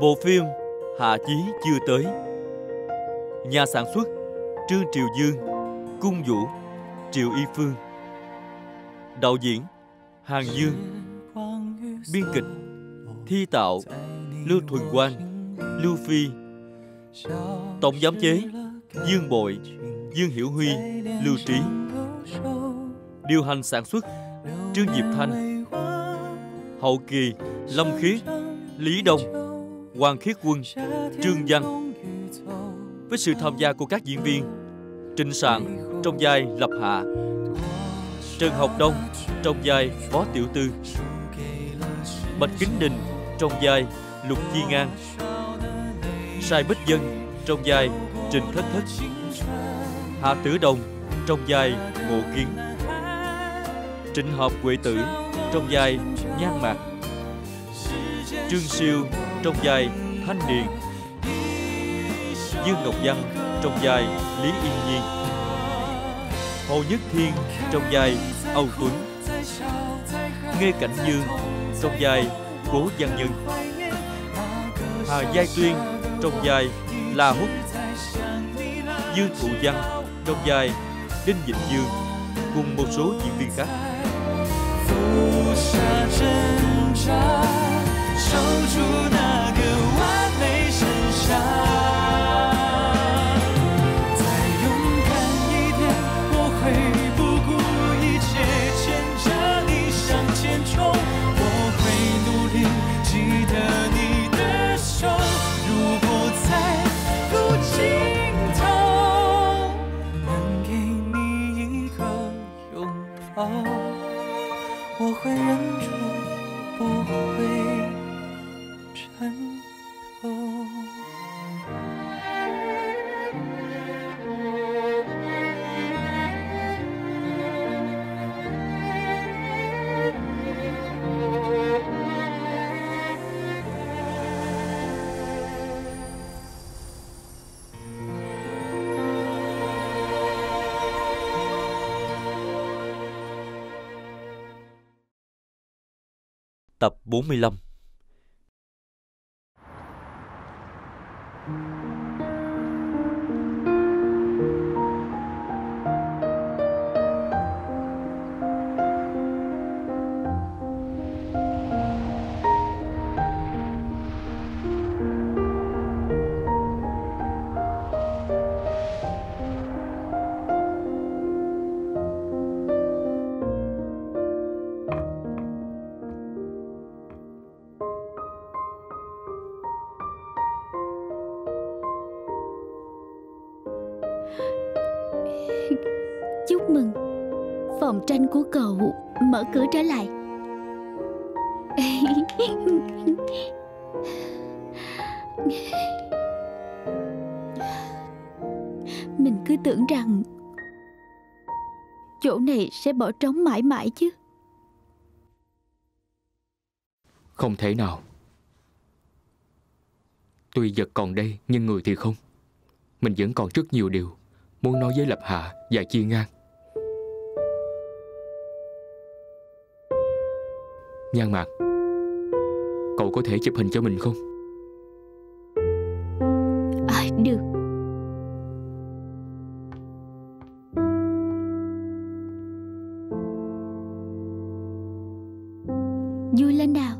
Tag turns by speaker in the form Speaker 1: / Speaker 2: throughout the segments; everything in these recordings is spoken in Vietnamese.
Speaker 1: Bộ phim Hạ Chí chưa tới. Nhà sản xuất Trương Triều Dương, Cung Vũ, Triệu Y Phương. Đạo diễn Hàn Dương. Biên kịch Thi Tạo, Lưu Thuần Quang, Lưu Phi. Tổng giám chế Dương Bội, Dương Hiểu Huy, Lưu Trí. Điều hành sản xuất Trương Diệp Thanh. Hậu kỳ Lâm Khiết, Lý Đông, Hoàng Khiết Quân, Trương Văn. Với sự tham gia của các diễn viên Trịnh Sạn trong vai Lập Hạ, Trần Học Đông trong vai Phó Tiểu Tư, Bạch Kính Đình trong vai Lục Chi Ngang, Sai Bích Dân trong vai Trình Thất Thất, Hạ Tử Đồng trong vai Ngộ Kiến, Trịnh Hợp Quệ Tử trong vai Nhan Mạc, Trương Siêu trong vai Thanh Điền, Dương Ngọc Văn trong vai Lý Yên Nhiên, Hồ Nhất Thiên trong vai Âu Tuấn, Nghê Cảnh Dương trong vai Cố Văn Nhân, Hà Giai Tuyên trong vai La Húc, Dương Thụ Văn trong vai Đinh Vĩnh Dương cùng một số diễn viên khác. Tập 45.
Speaker 2: Chúc mừng, phòng tranh của cậu mở cửa trở lại. Mình cứ tưởng rằng chỗ này sẽ bỏ trống mãi mãi chứ.
Speaker 3: Không thể nào. Tuy vật còn đây nhưng người thì không. Mình vẫn còn rất nhiều điều muốn nói với Lập Hạ và Chi Ngang. Nhan Mạc, cậu có thể chụp hình cho mình không?
Speaker 2: Được. Vui lên nào.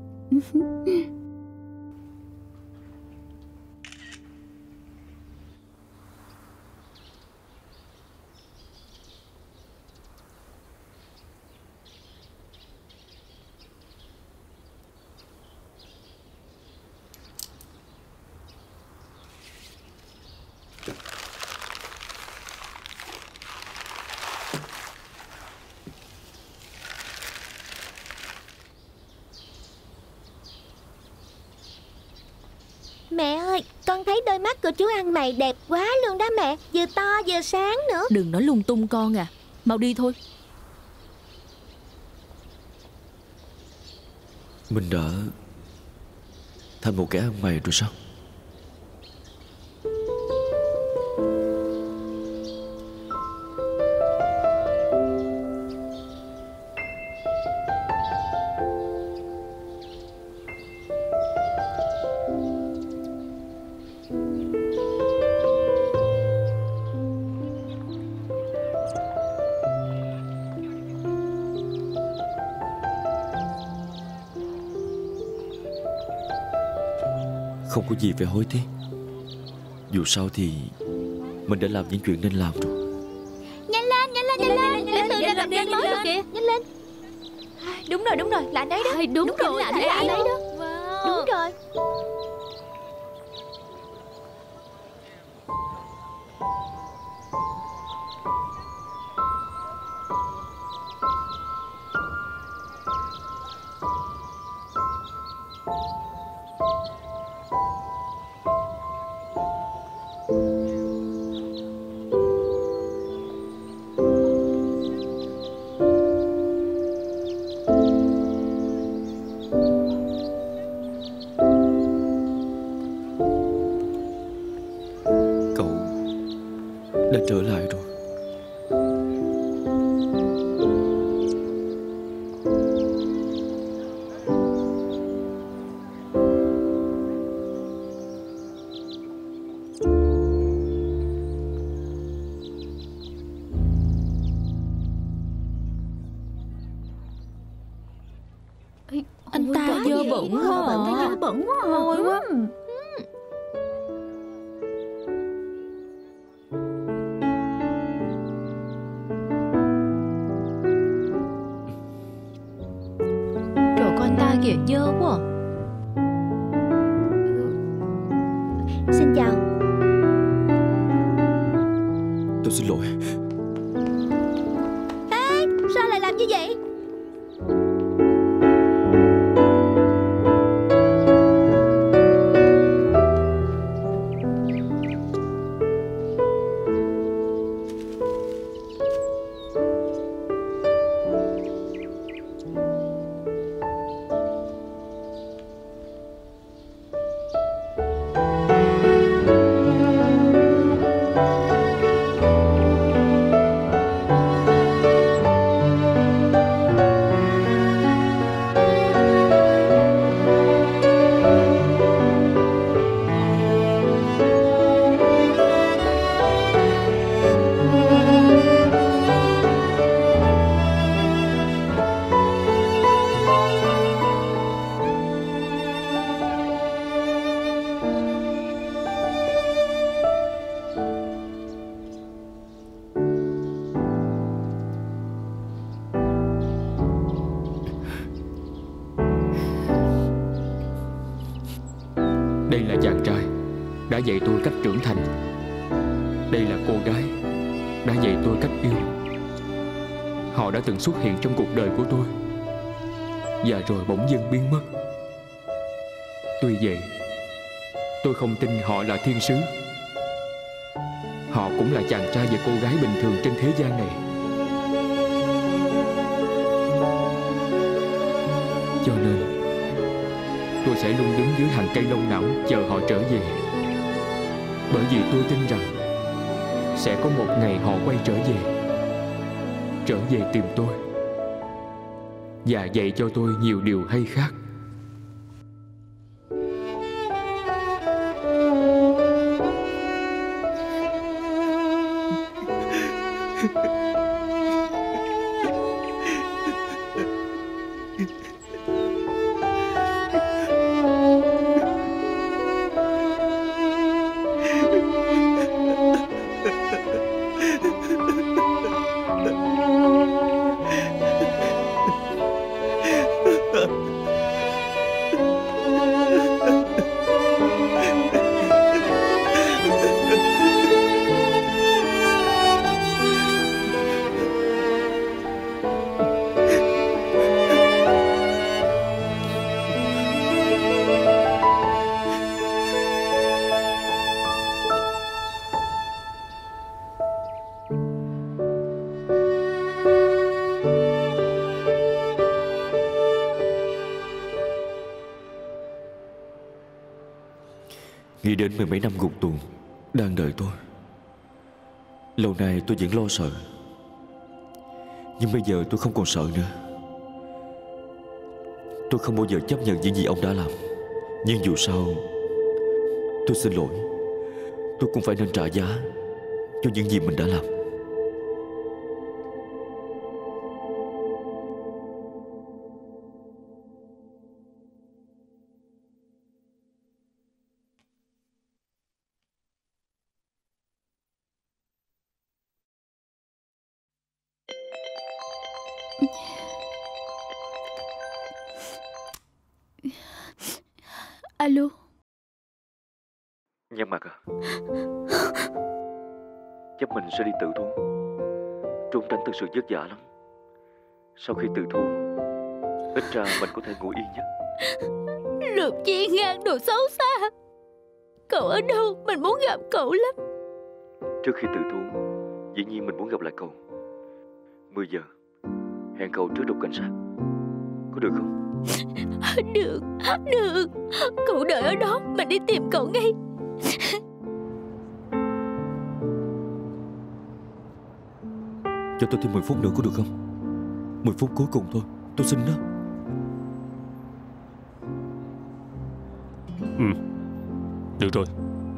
Speaker 4: Mẹ ơi, con thấy đôi mắt của chú ăn mày đẹp quá luôn đó mẹ. Vừa to vừa sáng nữa.
Speaker 5: Đừng nói lung tung con à. Mau đi thôi.
Speaker 6: Mình đã thành một kẻ ăn mày rồi sao? Không có gì phải hối tiếc. Dù sao thì mình đã làm những chuyện nên làm rồi.
Speaker 4: Nhanh lên, nhanh lên, nhanh lên. Để tự ra làm game mới rồi kìa. Nhanh lên.
Speaker 7: Đúng rồi, là anh ấy đó.
Speaker 2: Đúng rồi,
Speaker 4: là anh ấy đó. Đúng rồi.
Speaker 6: Cậu đã trở lại rồi.
Speaker 5: Anh ta dơ bẩn quá à.
Speaker 2: Dơ bẩn quá à.
Speaker 5: Hôi quá. Trời, con anh ta kìa, dơ quá à.
Speaker 4: Xin chào.
Speaker 6: Tôi xin lỗi.
Speaker 4: Sao lại làm như vậy?
Speaker 3: Đây là chàng trai đã dạy tôi cách trưởng thành. Đây là cô gái đã dạy tôi cách yêu. Họ đã từng xuất hiện trong cuộc đời của tôi và rồi bỗng dưng biến mất. Tuy vậy, tôi không tin họ là thiên sứ. Họ cũng là chàng trai và cô gái bình thường trên thế gian này. Cho nên tôi sẽ luôn đứng dưới hàng cây long não chờ họ trở về. Bởi vì tôi tin rằng sẽ có một ngày họ quay trở về tìm tôi và dạy cho tôi nhiều điều hay khác.
Speaker 6: Nghĩ đến mười mấy năm ngục tù đang đợi tôi. Lâu nay tôi vẫn lo sợ, nhưng bây giờ tôi không còn sợ nữa. Tôi không bao giờ chấp nhận những gì ông đã làm. Nhưng dù sao, tôi xin lỗi. Tôi cũng phải nên trả giá cho những gì mình đã làm.
Speaker 2: Alo.
Speaker 6: Nhan Mặt à, chắc mình sẽ đi tự thú. Trốn tránh thực sự vất vả lắm. Sau khi tự thú, ít ra mình có thể ngủ yên nhé.
Speaker 2: Lục Chi Ngang đồ xấu xa. Cậu ở đâu? Mình muốn gặp cậu lắm.
Speaker 6: Trước khi tự thú, dĩ nhiên mình muốn gặp lại cậu. 10 giờ hẹn cậu trước đồn cảnh sát, có được không?
Speaker 2: Được, được. Cậu đợi ở đó, mình đi tìm cậu ngay.
Speaker 6: Cho tôi thêm 10 phút nữa có được không? 10 phút cuối cùng thôi, tôi xin đó.
Speaker 3: Được rồi.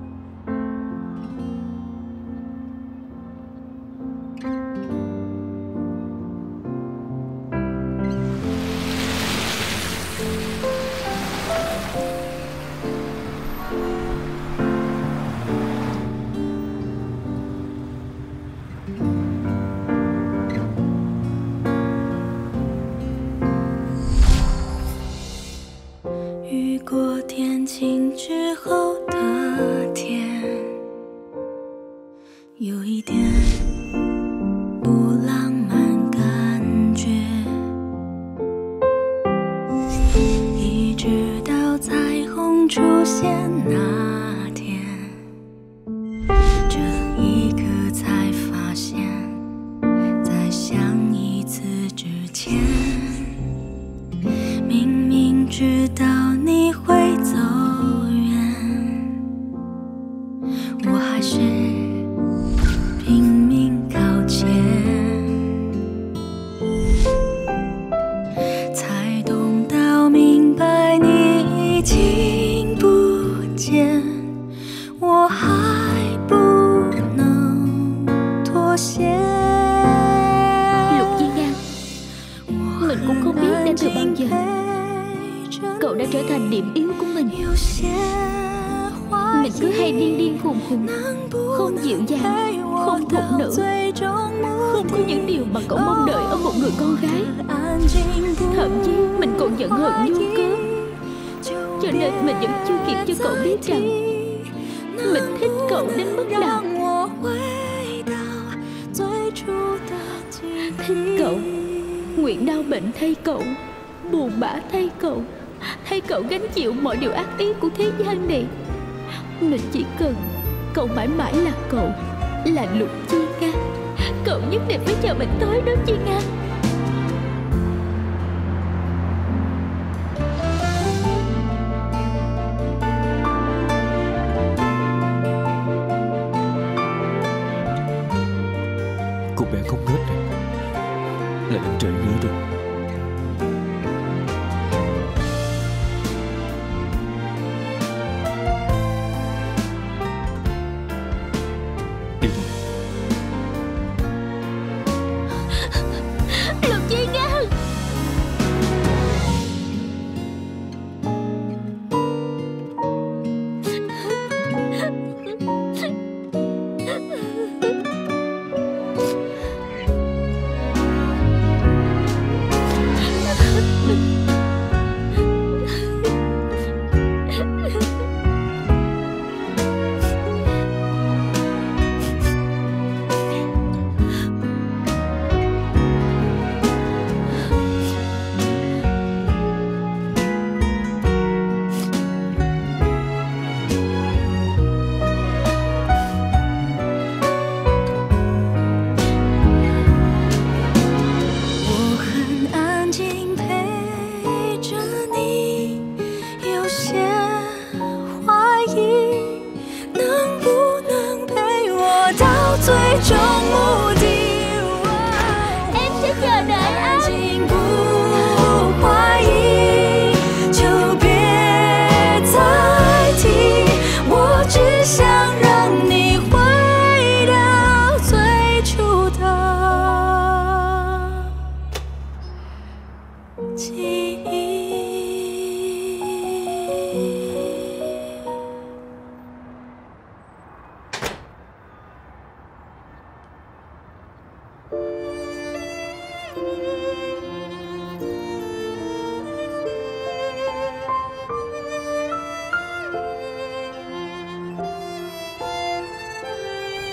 Speaker 2: Mọi điều ác ý của thế gian này. Mình chỉ cần cậu mãi mãi là cậu, là Lục Chi Ngang. Cậu nhất định phải chờ mình tới đó Chi Ngang.
Speaker 6: Cô bé không ngớt này, lại đến trễ nữa rồi.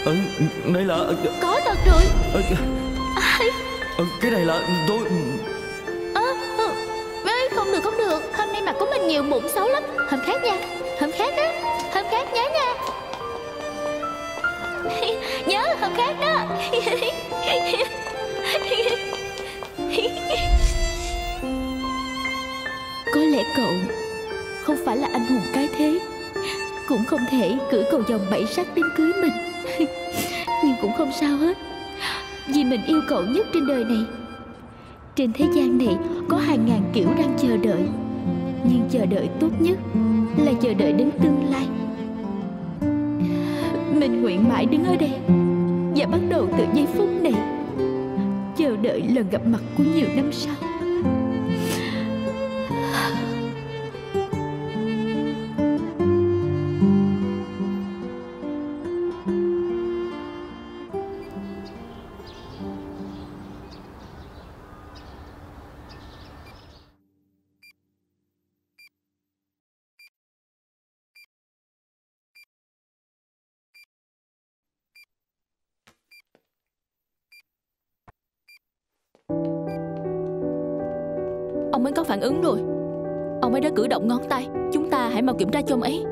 Speaker 6: Đây là
Speaker 2: Có thật rồi.
Speaker 6: cái này là tôi.
Speaker 2: Không được, không được. Hôm nay mặt của mình nhiều mụn xấu lắm. Hôm khác nha. Hôm khác á. Hôm khác nhớ nha. Nhớ hôm khác đó. Có lẽ cậu không phải là anh hùng cái thế, cũng không thể cử cầu vồng 7 sắc đến cưới mình. Nhưng cũng không sao hết, vì mình yêu cậu nhất trên đời này. Trên thế gian này có hàng ngàn kiểu đang chờ đợi, nhưng chờ đợi tốt nhất là chờ đợi đến tương lai. Mình nguyện mãi đứng ở đây và bắt đầu từ giây phút này, chờ đợi lần gặp mặt của nhiều năm sau.
Speaker 8: Ông ấy có phản ứng rồi. Ông ấy đã cử động ngón tay. Chúng ta hãy mau kiểm tra cho ông ấy.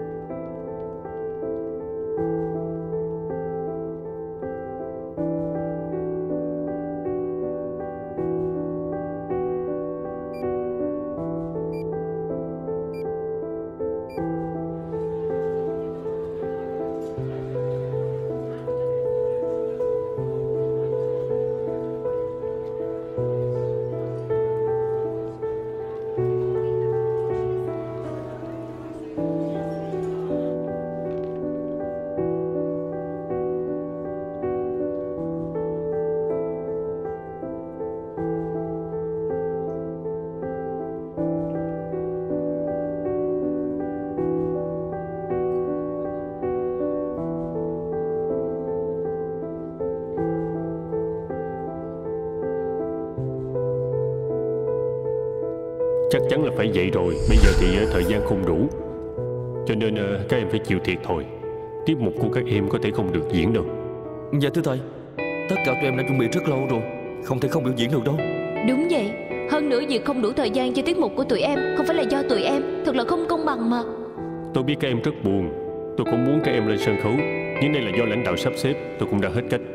Speaker 9: Chắc chắn là phải vậy rồi. Bây giờ thì thời gian không đủ, cho nên các em phải chịu thiệt thôi. Tiết mục của các em có thể không được diễn đâu.
Speaker 6: Dạ thưa thầy, tất cả tụi em đã chuẩn bị rất lâu rồi, không thể không biểu diễn được đâu.
Speaker 8: Đúng vậy. Hơn nữa việc không đủ thời gian cho tiết mục của tụi em không phải là do tụi em. Thật là không công bằng mà.
Speaker 9: Tôi biết các em rất buồn. Tôi cũng muốn các em lên sân khấu, nhưng đây là do lãnh đạo sắp xếp. Tôi cũng đã hết cách.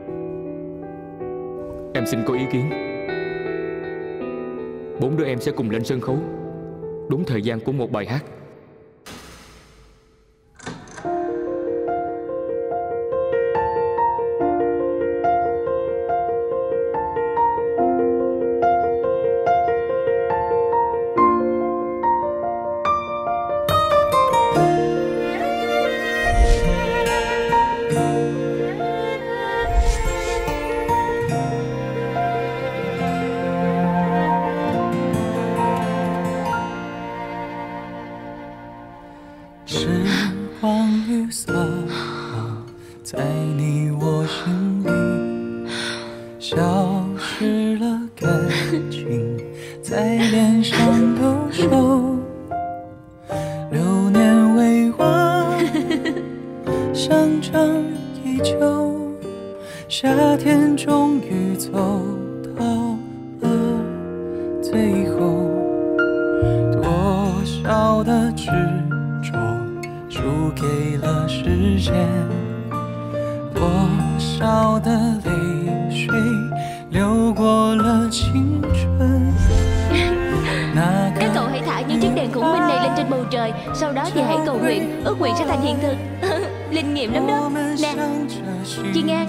Speaker 3: Em xin có ý kiến. 4 đứa em sẽ cùng lên sân khấu đúng thời gian của một bài hát.
Speaker 2: Sau đó thì hãy cầu nguyện, ước nguyện sẽ thành hiện thực. Linh nghiệm lắm đó. Nè, chị Nga.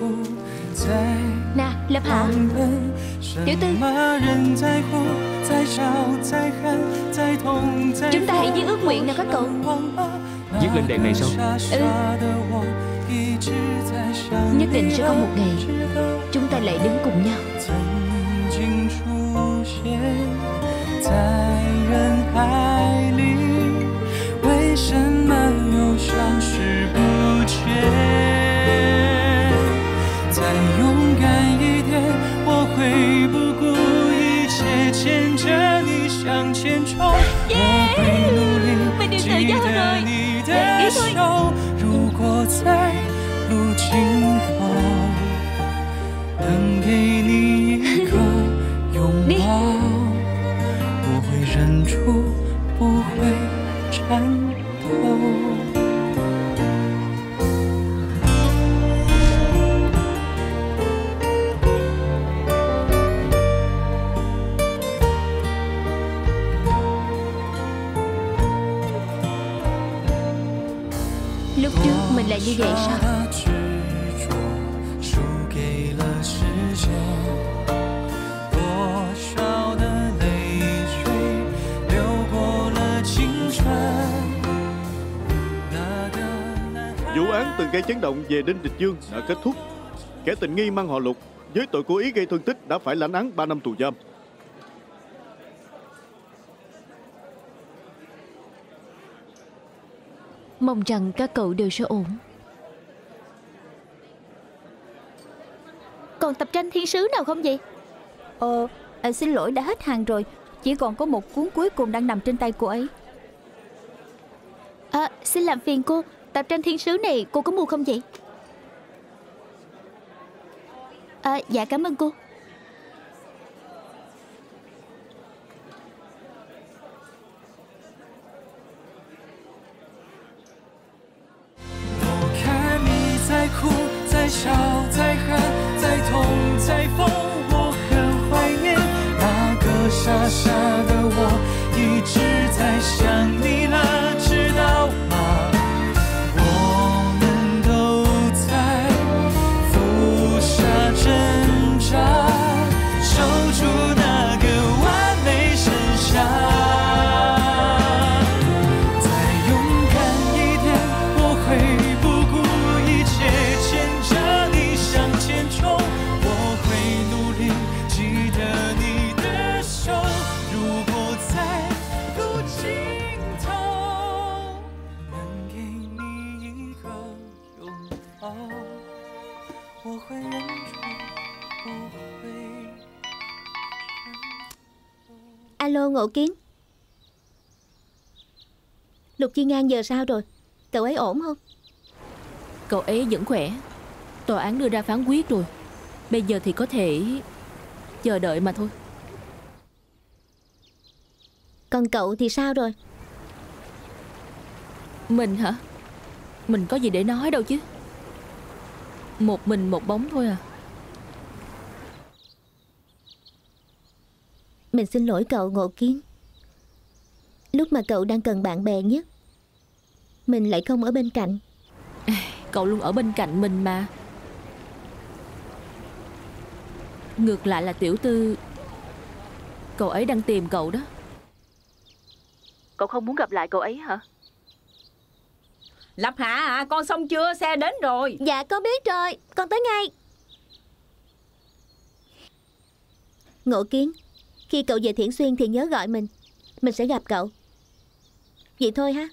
Speaker 2: Nè, Lập Hạ. Tiểu Tư. Chúng ta hãy viết ước nguyện nào các cậu.
Speaker 3: Viết lên đèn này sao?
Speaker 2: Nhất định sẽ có một ngày chúng ta lại đứng cùng nhau.
Speaker 8: Mình được tự do rồi. Đi thôi.
Speaker 10: 能给你一个拥抱，不会忍住，不会颤抖。
Speaker 8: Lúc trước mình là như vậy sao?
Speaker 11: Vụ án từng gây chấn động về Đinh Trịch Dương đã kết thúc. Kẻ tình nghi mang họ Lục với tội cố ý gây thương tích đã phải lãnh án 3 năm tù giam.
Speaker 8: Mong rằng các cậu đều sẽ ổn.
Speaker 2: Còn tập tranh thiên sứ nào không vậy?
Speaker 12: Xin lỗi, đã hết hàng rồi. Chỉ còn có một cuốn cuối cùng đang nằm trên tay cô ấy.
Speaker 2: Xin làm phiền cô, tập tranh thiên sứ này cô có mua không vậy? Dạ cảm ơn cô.
Speaker 4: Alo Ngộ Kiến. Lục Chi Ngang giờ sao rồi? Cậu ấy ổn không?
Speaker 13: Cậu ấy vẫn khỏe. Tòa án đưa ra phán quyết rồi. Bây giờ thì có thể chờ đợi mà thôi.
Speaker 4: Còn cậu thì sao rồi?
Speaker 13: Mình hả? Mình có gì để nói đâu chứ. Một mình một bóng thôi à.
Speaker 4: Mình xin lỗi cậu Ngộ Kiến. Lúc mà cậu đang cần bạn bè nhất, mình lại không ở bên cạnh.
Speaker 13: Cậu luôn ở bên cạnh mình mà. Ngược lại là Tiểu Tư, cậu ấy đang tìm cậu đó. Cậu không muốn gặp lại cậu ấy hả?
Speaker 12: Lập Hạ à, con xong chưa? Xe đến rồi.
Speaker 4: Dạ con biết rồi, con tới ngay. Ngộ Kiến, khi cậu về Thiển Xuyên thì nhớ gọi mình sẽ gặp cậu. Vậy thôi ha.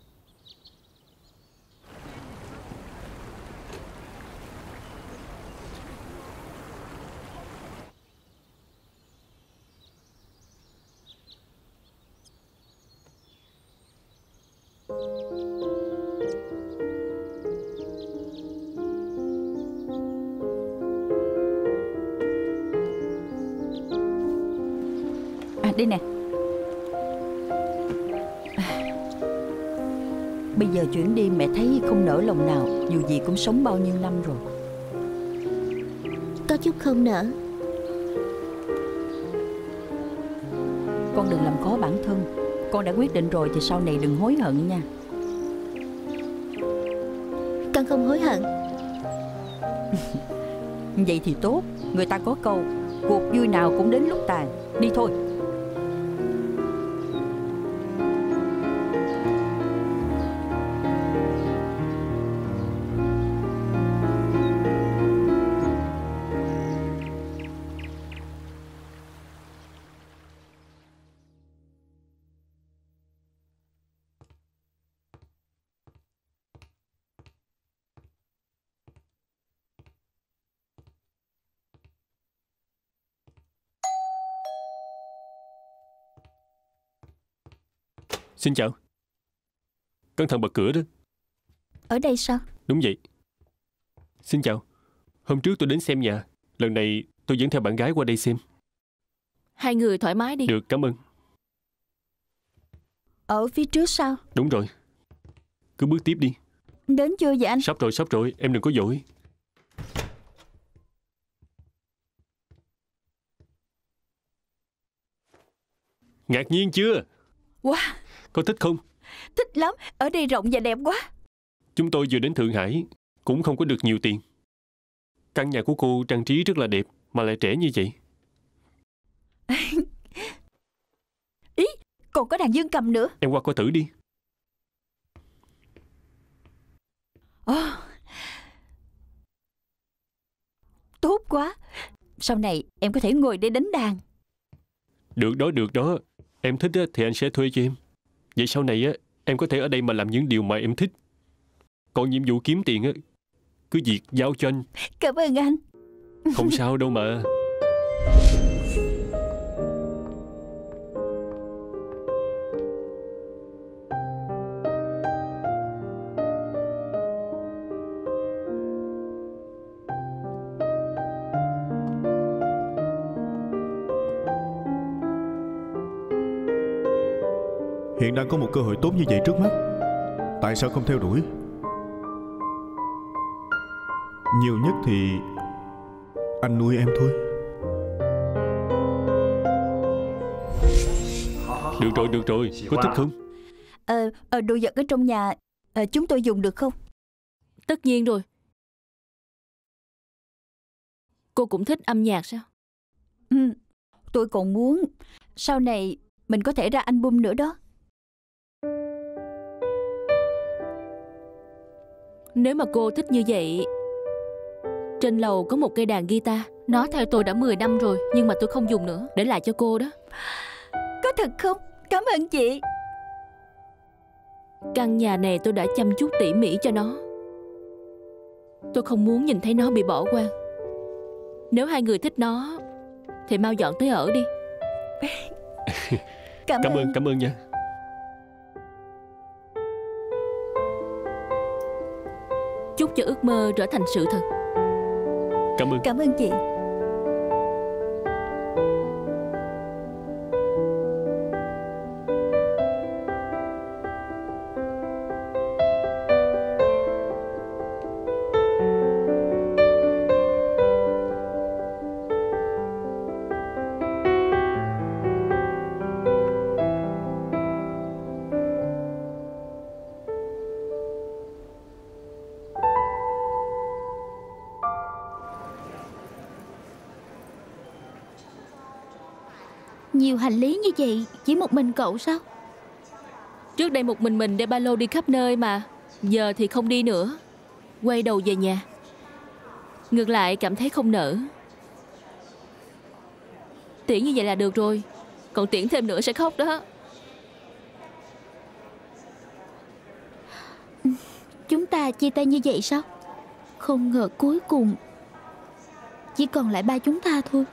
Speaker 12: Đây nè. Bây giờ chuyển đi mẹ thấy không nỡ lòng nào. Dù gì cũng sống bao nhiêu năm rồi.
Speaker 4: Có chút không nỡ.
Speaker 12: Con đừng làm khó bản thân. Con đã quyết định rồi thì sau này đừng hối hận nha.
Speaker 4: Con không hối hận.
Speaker 12: Vậy thì tốt. Người ta có câu cuộc vui nào cũng đến lúc tàn. Đi thôi.
Speaker 9: Xin chào. Cẩn thận bật cửa đó.
Speaker 12: Ở đây sao?
Speaker 9: Đúng vậy. Xin chào. Hôm trước tôi đến xem nhà, Lần này tôi dẫn theo bạn gái qua đây xem.
Speaker 13: Hai người thoải mái đi.
Speaker 9: Được, cảm ơn.
Speaker 12: Ở phía trước sao?
Speaker 9: Đúng rồi. Cứ bước tiếp đi.
Speaker 12: Đến chưa vậy anh?
Speaker 9: Sắp rồi, em đừng có vội. Ngạc nhiên chưa?
Speaker 12: Wow,
Speaker 9: Có thích không?
Speaker 12: thích lắm. Ở đây rộng và đẹp quá.
Speaker 9: Chúng tôi vừa đến Thượng Hải, cũng không có được nhiều tiền. Căn nhà của cô trang trí rất là đẹp, mà lại trẻ như vậy.
Speaker 12: Ý, còn có đàn dương cầm nữa.
Speaker 9: Em qua coi thử đi.
Speaker 12: Tốt quá. Sau này em có thể ngồi để đánh đàn.
Speaker 9: Được đó. Em thích thì anh sẽ thuê cho em. Vậy sau này em có thể ở đây mà làm những điều mà em thích. Còn nhiệm vụ kiếm tiền cứ việc giao cho anh.
Speaker 12: Cảm ơn anh.
Speaker 9: Không sao đâu mà.
Speaker 11: Hiện đang có một cơ hội tốt như vậy trước mắt, tại sao không theo đuổi? Nhiều nhất thì anh nuôi em thôi.
Speaker 9: Được rồi, có thích không?
Speaker 12: Đồ vật ở trong nhà chúng tôi dùng được không?
Speaker 13: Tất nhiên rồi. Cô cũng thích âm nhạc sao?
Speaker 12: Tôi còn muốn sau này mình có thể ra album nữa đó.
Speaker 13: Nếu mà cô thích như vậy, trên lầu có một cây đàn guitar. Nó theo tôi đã 10 năm rồi, nhưng mà tôi không dùng nữa, để lại cho cô đó.
Speaker 12: Có thật không? Cảm ơn chị.
Speaker 13: Căn nhà này tôi đã chăm chút tỉ mỉ cho nó. Tôi không muốn nhìn thấy nó bị bỏ quang. Nếu hai người thích nó thì mau dọn tới ở đi.
Speaker 12: Cảm
Speaker 9: ơn nha.
Speaker 13: Chúc cho ước mơ trở thành sự thật.
Speaker 12: Cảm ơn chị.
Speaker 2: Nhiều hành lý như vậy, chỉ một mình cậu sao?
Speaker 13: Trước đây một mình đeo ba lô đi khắp nơi mà. Giờ thì không đi nữa. Quay đầu về nhà. Ngược lại cảm thấy không nỡ. Tiễn như vậy là được rồi. Còn tiễn thêm nữa sẽ khóc đó.
Speaker 2: Chúng ta chia tay như vậy sao? Không ngờ cuối cùng chỉ còn lại ba chúng ta thôi.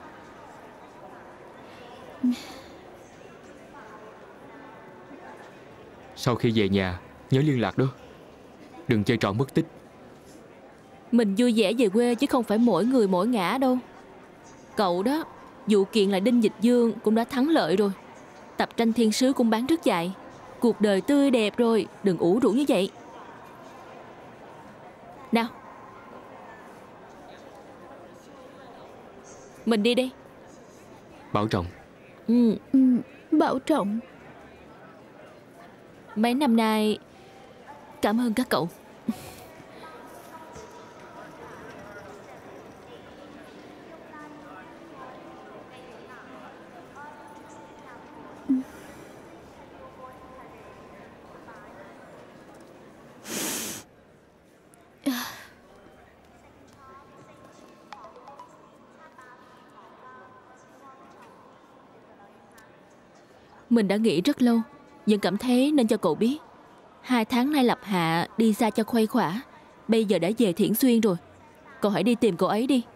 Speaker 3: Sau khi về nhà nhớ liên lạc đó. Đừng chơi trò mất tích.
Speaker 13: Mình vui vẻ về quê chứ không phải mỗi người mỗi ngã đâu. Cậu đó, vụ kiện là Đinh Dịch Dương cũng đã thắng lợi rồi. Tập tranh thiên sứ cũng bán rất chạy. Cuộc đời tươi đẹp rồi. Đừng ủ rũ như vậy. Nào, mình đi đi.
Speaker 3: Bảo trọng.
Speaker 2: Bảo trọng.
Speaker 13: Mấy năm nay cảm ơn các cậu. Mình đã nghĩ rất lâu, nhưng cảm thấy nên cho cậu biết. 2 tháng nay Lập Hạ đi xa cho khuây khỏa, bây giờ đã về Thiển Xuyên rồi. Cậu hãy đi tìm cô ấy đi.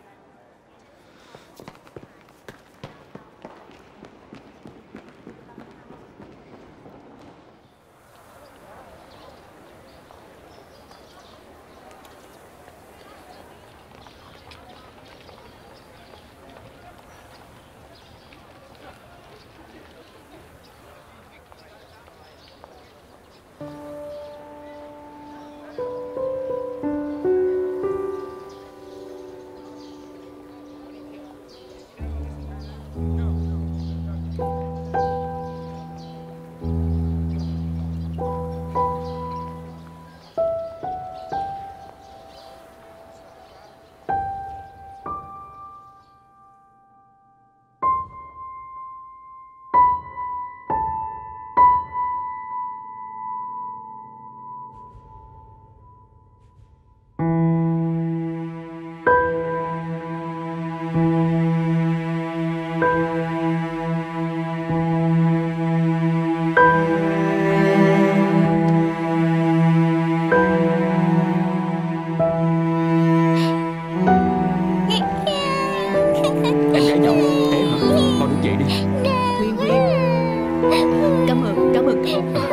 Speaker 12: Cảm ơn, cảm ơn.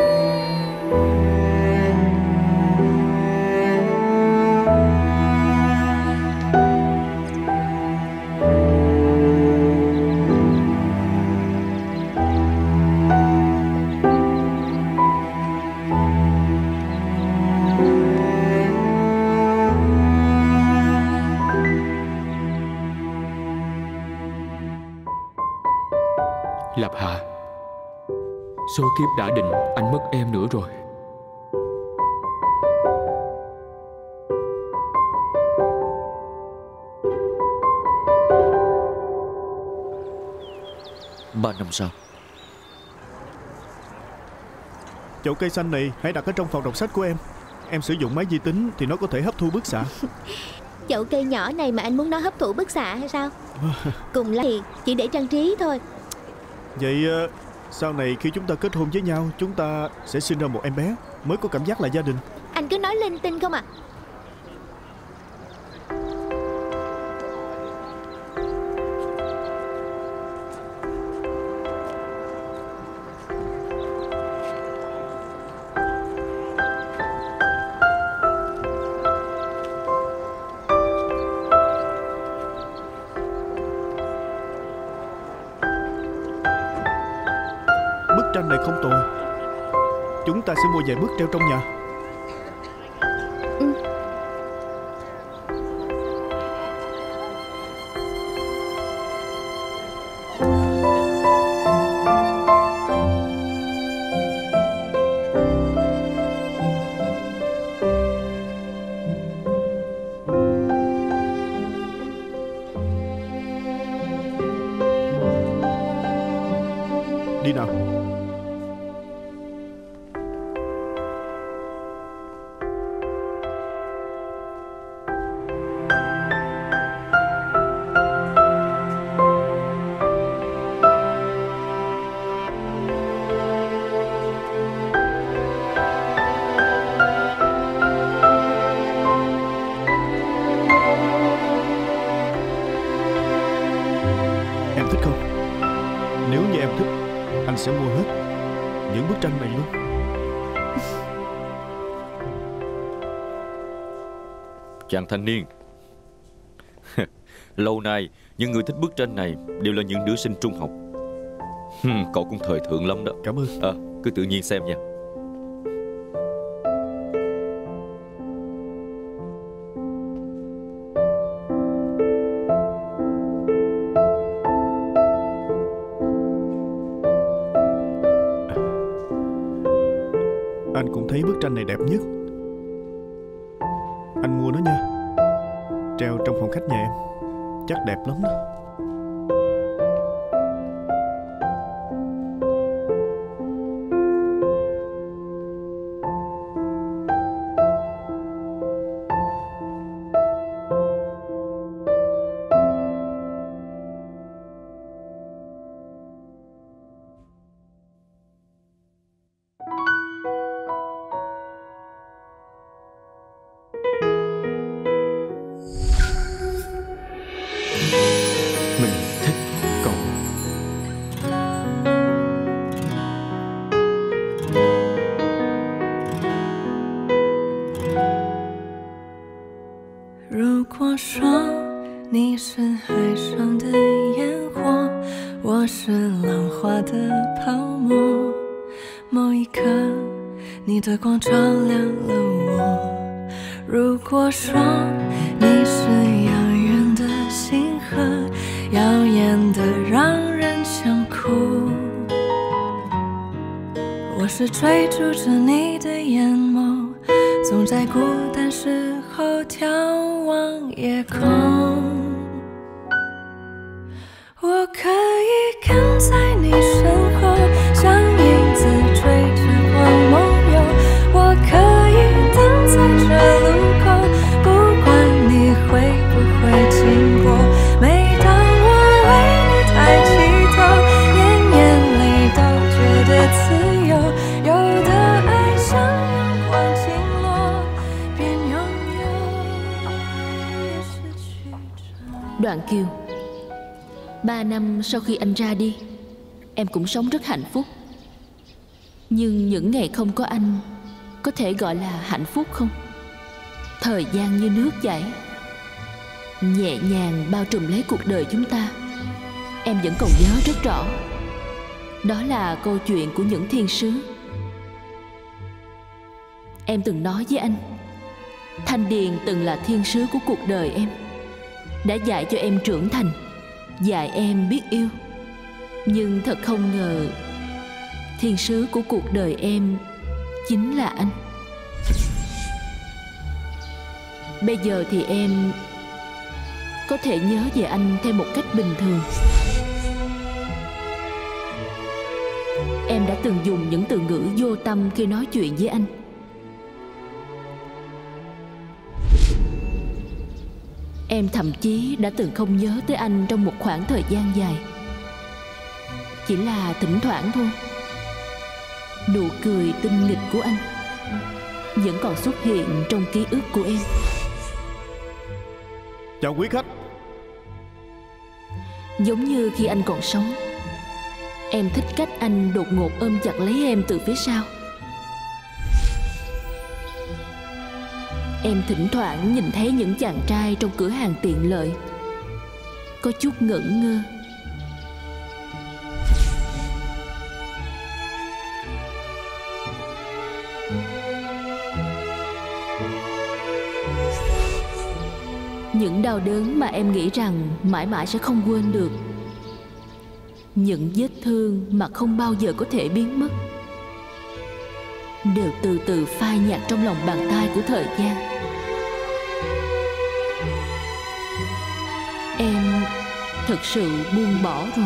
Speaker 3: Lập Hà, số kiếp đã định anh mất em nữa rồi.
Speaker 6: Ba năm sau.
Speaker 11: Chậu cây xanh này hãy đặt ở trong phòng đọc sách của em. Em sử dụng máy vi tính thì nó có thể hấp thu bức xạ.
Speaker 4: Chậu cây nhỏ này mà anh muốn nó hấp thụ bức xạ hay sao? Cùng là thì chỉ để trang trí thôi.
Speaker 11: Vậy sau này khi chúng ta kết hôn với nhau, chúng ta sẽ sinh ra một em bé mới có cảm giác là gia đình.
Speaker 4: Anh cứ nói linh tinh không à.
Speaker 11: Bức tranh này không tồi. Chúng ta sẽ mua vài bức treo trong nhà. Đi nào. Em thích không? Nếu như em thích, anh sẽ mua hết những bức tranh này luôn.
Speaker 6: Chàng thanh niên. Lâu nay những người thích bức tranh này đều là những nữ sinh trung học. Cậu cũng thời thượng lắm đó.
Speaker 11: Cảm ơn.
Speaker 6: Cứ tự nhiên xem nha.
Speaker 11: Anh cũng thấy bức tranh này đẹp nhất. Anh mua nó nha. Treo trong phòng khách nhà em. Chắc đẹp lắm đó.
Speaker 3: Mình thích cậu.
Speaker 10: 如果说你是海上的烟火，我是浪花的泡沫，某一刻你的光照亮了我。如果说你是遥远的星河，耀眼的让人想哭，我是追逐着你的眼眸，总在孤单时候眺望夜空。我可以跟在你身后，像影子追着光梦游。我可以等在这路口，不管你会不会经过。每当我为你抬起头，连眼泪都觉得自由。有的爱像阳光倾落，边拥有边失去着。
Speaker 13: Đoạn Kiều, 3 năm sau khi anh ra đi, em cũng sống rất hạnh phúc. Nhưng những ngày không có anh có thể gọi là hạnh phúc không? Thời gian như nước chảy, nhẹ nhàng bao trùm lấy cuộc đời chúng ta. Em vẫn còn nhớ rất rõ. Đó là câu chuyện của những thiên sứ. Em từng nói với anh, Thanh Điền từng là thiên sứ của cuộc đời em, đã dạy cho em trưởng thành, dạy em biết yêu. Nhưng thật không ngờ, thiên sứ của cuộc đời em chính là anh. Bây giờ thì em có thể nhớ về anh theo một cách bình thường. Em đã từng dùng những từ ngữ vô tâm khi nói chuyện với anh. Em thậm chí đã từng không nhớ tới anh trong một khoảng thời gian dài. Chỉ là thỉnh thoảng thôi. Nụ cười tinh nghịch của anh vẫn còn xuất hiện trong ký ức của em.
Speaker 11: Chào quý khách.
Speaker 13: Giống như khi anh còn sống, em thích cách anh đột ngột ôm chặt lấy em từ phía sau. Em thỉnh thoảng nhìn thấy những chàng trai trong cửa hàng tiện lợi, có chút ngẩn ngơ. Những đau đớn mà em nghĩ rằng mãi mãi sẽ không quên được, những vết thương mà không bao giờ có thể biến mất, đều từ từ phai nhạt trong lòng bàn tay của thời gian. Em thật sự buông bỏ rồi.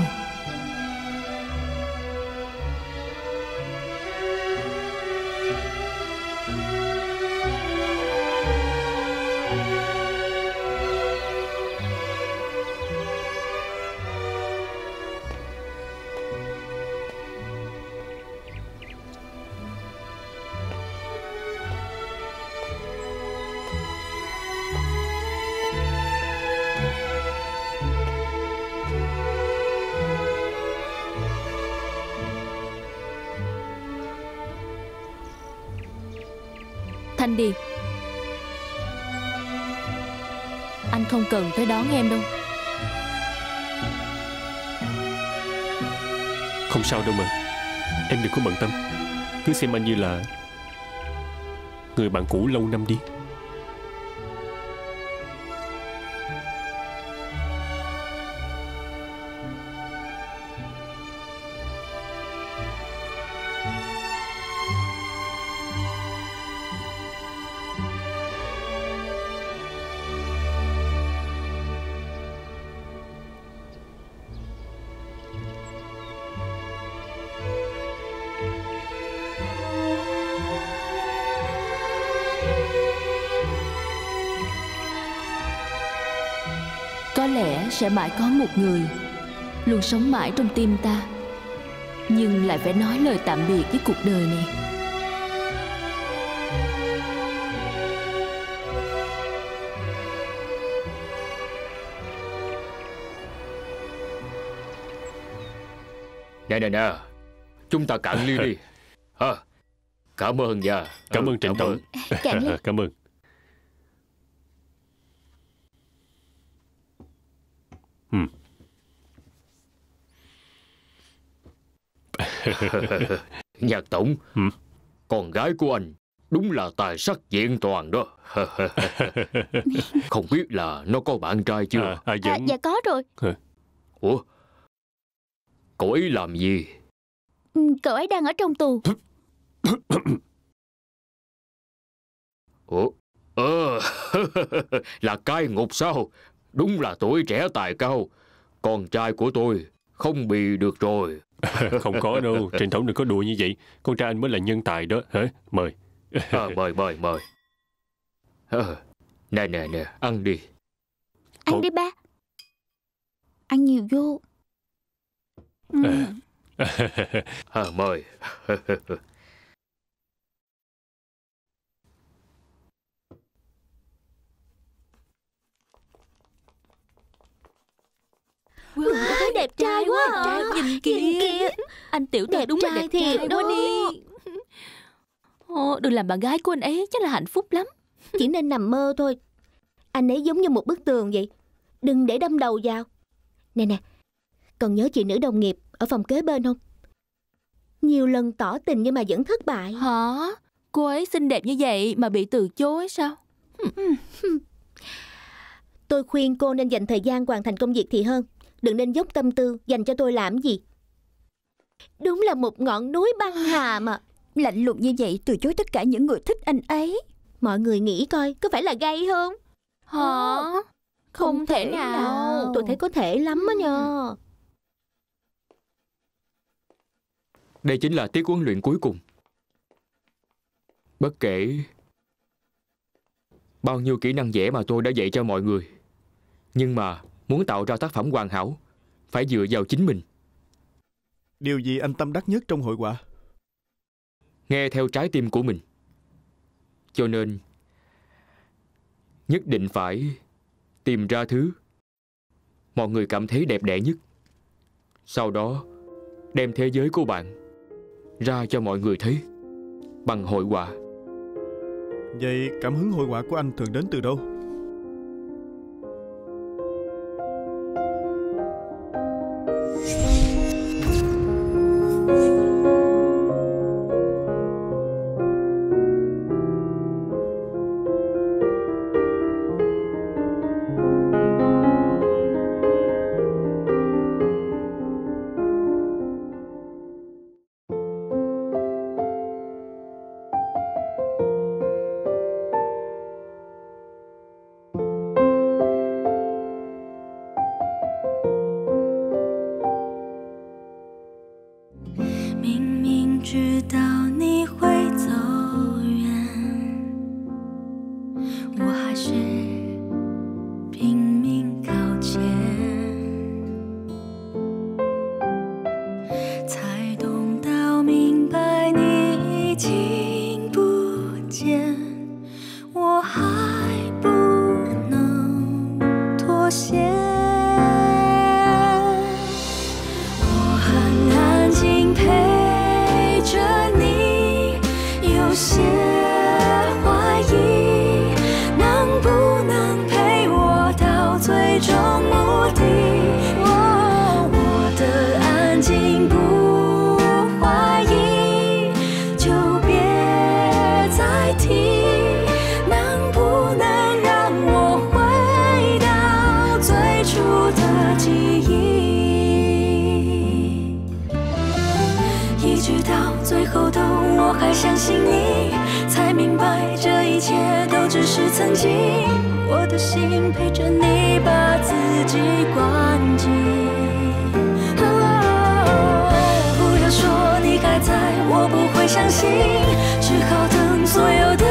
Speaker 13: Thanh Điền, anh không cần tới đón em đâu.
Speaker 9: Không sao đâu mà. Em đừng có bận tâm. Cứ xem anh như là người bạn cũ lâu năm đi.
Speaker 13: Có lẽ sẽ mãi có một người luôn sống mãi trong tim ta, nhưng lại phải nói lời tạm biệt với cuộc đời này.
Speaker 3: Nè, chúng ta cạn ly đi. Cảm ơn nha.
Speaker 9: Cảm ơn Trịnh Tổng. Cảm ơn.
Speaker 3: Nhạc Tổng, con gái của anh đúng là tài sắc vẹn toàn đó. Không biết là nó có bạn trai chưa?
Speaker 4: Dạ có rồi.
Speaker 3: Ủa, cậu ấy làm gì?
Speaker 4: Cậu ấy đang ở trong tù.
Speaker 3: Ủa, là cai ngục sao? Đúng là tuổi trẻ tài cao. Con trai của tôi không bì được rồi.
Speaker 9: Không có đâu, Trịnh Tổng đừng có đùa như vậy. Con trai anh mới là nhân tài đó. Hả? Mời.
Speaker 3: Mời. Nè, ăn đi.
Speaker 4: Ăn đi ba. Ăn nhiều vô.
Speaker 3: Mời.
Speaker 4: Wow, đẹp trai quá.
Speaker 13: Nhìn kìa. Anh tiểu tử đúng là đẹp trai quá đi. Đừng làm bạn gái của anh ấy, chắc là hạnh phúc lắm.
Speaker 4: Chỉ nên nằm mơ thôi. Anh ấy giống như một bức tường vậy, đừng để đâm đầu vào. Nè nè, còn nhớ chị nữ đồng nghiệp ở phòng kế bên không? Nhiều lần tỏ tình nhưng mà vẫn thất bại.
Speaker 13: Hả? Cô ấy xinh đẹp như vậy mà bị từ chối sao?
Speaker 4: Tôi khuyên cô nên dành thời gian hoàn thành công việc thì hơn. Đừng nên dốc tâm tư dành cho tôi làm gì. Đúng là một ngọn núi băng hà mà.
Speaker 12: Lạnh lùng như vậy từ chối tất cả những người thích anh ấy.
Speaker 4: Mọi người nghĩ coi, có phải là gay không?
Speaker 13: Hả? Không thể nào.
Speaker 4: Tôi thấy có thể lắm á nha.
Speaker 3: Đây chính là tiết huấn luyện cuối cùng. Bất kể bao nhiêu kỹ năng vẽ mà tôi đã dạy cho mọi người, nhưng mà muốn tạo ra tác phẩm hoàn hảo phải dựa vào chính mình.
Speaker 11: Điều gì anh tâm đắc nhất trong hội họa?
Speaker 3: Nghe theo trái tim của mình. Cho nên nhất định phải tìm ra thứ mọi người cảm thấy đẹp đẽ nhất, sau đó đem thế giới của bạn ra cho mọi người thấy bằng hội họa.
Speaker 11: Vậy cảm hứng hội họa của anh thường đến từ đâu?
Speaker 10: 不要说你还在，我不会相信，只好等所有的